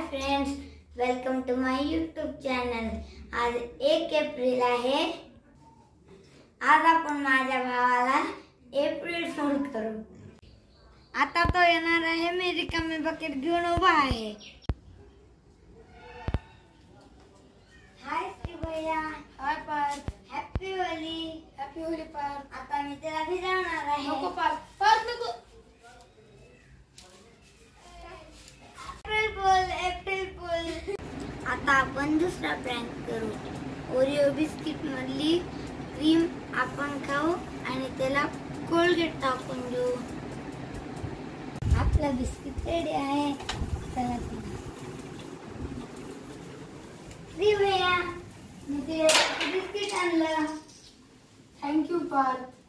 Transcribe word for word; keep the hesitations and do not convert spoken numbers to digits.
Friends, welcome to my YouTube channel. आज एक April आहे। आज आपण माझ्या भावाला एप्रिल फूल करू। आता तो येणार आहे, मी रिकामी बकेट घेऊन उभा आहे। हाय श्री भैया। Hi Parth. Happy Holi. Happy Holi Parth. आता मी त्याला भिजवणार आहे। नको पार्थ, पार्थ नको। April fool, April fool. आता आपण दुसरा प्रँक करू। ओरिओ बिस्किट मधली क्रीम आपण खाऊ आणि त्याला कोलगेट टाकून देऊ। आपला बिस्किट रेडी आहे। चला श्री भैया, मी ते बिस्किट आणलं। थँक्यू पार्थ।